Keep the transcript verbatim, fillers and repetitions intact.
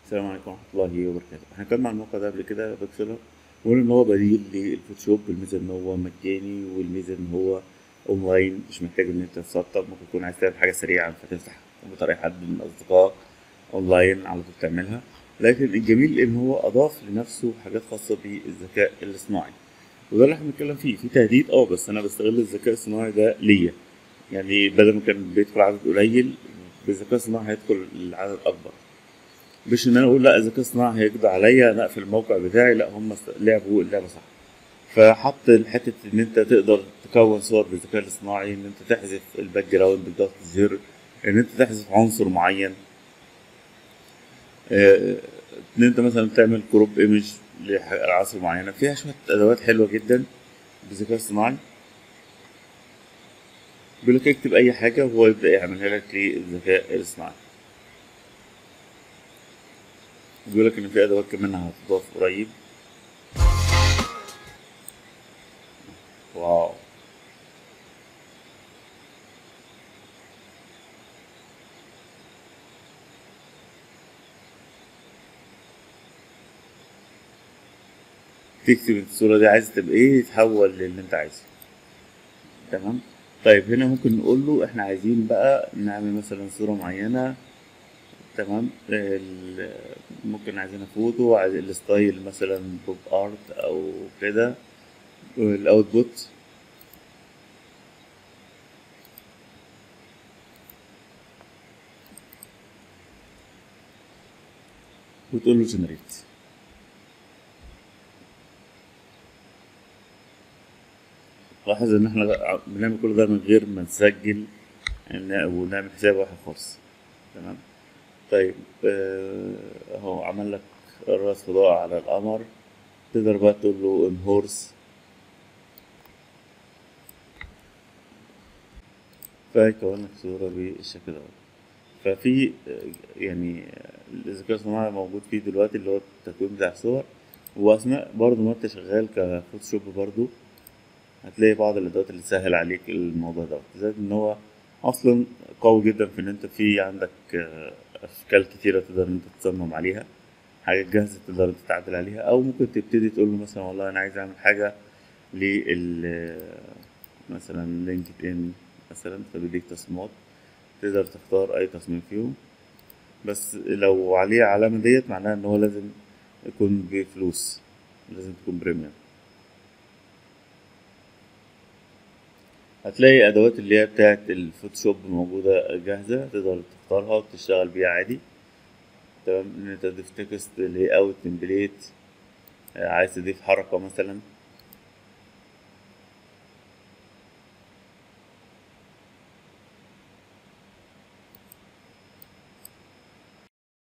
السلام عليكم ورحمة الله وبركاته. احنا اتكلمنا عن الموقع ده قبل كده بيكسلر، وقلنا ان هو بديل للفوتوشوب. الميزة ان هو مجاني، والميزة ان هو اونلاين، مش محتاج ان انت تسطب. ممكن تكون عايز تعمل حاجة سريعة فتفتح كمبيوتر اي حد من اصدقائك اونلاين على طول تعملها. لكن الجميل ان هو اضاف لنفسه حاجات خاصة بالذكاء الاصطناعي، وده اللي احنا بنتكلم فيه. في تهديد اه بس انا بستغل الذكاء الصناعي ده ليا. يعني بدل ما كان بيدخل عدد قليل، بالذكاء الصناعي هيدخل العدد اكبر. مش ان انا اقول لا الذكاء الصناعي هيقضي عليا انا اقفل الموقع بتاعي، لا هم است- لعبوا اللعبه صح. فحط حته ان انت تقدر تكون صور بالذكاء الاصطناعي، ان انت تحذف الباك جراوند بضغط الزر، ان انت تحذف عنصر معين، آه، ان انت مثلا تعمل كروب ايمج لعناصر معينه. فيها شويه ادوات حلوه جدا بالذكاء الصناعي. بيقول لك اكتب اي حاجه وهو يبدا يعملها لك للذكاء الاصطناعي. بيقول لك ان في ادوات كمان هتضاف قريب. واو. تكتب الصورة دي عايز تبقى ايه، يتحول للي انت عايزه. تمام. طيب هنا ممكن نقول له احنا عايزين بقى نعمل مثلا صورة معينة. تمام. ال- ممكن عايزينها فوتو، عايز الستايل مثلا بوب ارت او كده. الاوتبوت وتقول له جنريت. لاحظ ان احنا بنعمل كل ده من غير ما نسجل إن- ونعمل حساب واحد خالص. تمام. طيب آه، اهو عمل لك راس فضاء على القمر. تقدر بقى تقول له انهورس، فيكون لك صورة بالشكل ده. ففي آه، يعني آه، الذكاء الصناعي موجود فيه دلوقتي اللي هو التكوين بتاع الصور. وأثناء برضه ما أنت شغال كفوتوشوب برضه هتلاقي بعض الأدوات اللي تسهل عليك الموضوع ده، زائد إن هو أصلا قوي جدا في إن أنت في عندك آه، أشكال كتيرة تقدر إن أنت تصمم عليها، حاجات جاهزة تقدر إنت تعدل عليها. أو ممكن تبتدي تقول له مثلا والله أنا عايز أعمل حاجة لل آه، مثلا لينكد إن مثلا، فبيديك تصميمات تقدر تختار أي تصميم فيهم. بس لو عليه علامة ديت معناها ان هو لازم يكون بفلوس، لازم تكون بريميوم. هتلاقي ادوات اللي هي بتاعت الفوتوشوب موجودة جاهزة تقدر تختارها وتشتغل بيها عادي. تمام. ان انت تضيف تكست، لاي اوت، تمبليت، عايز تضيف حركة مثلا.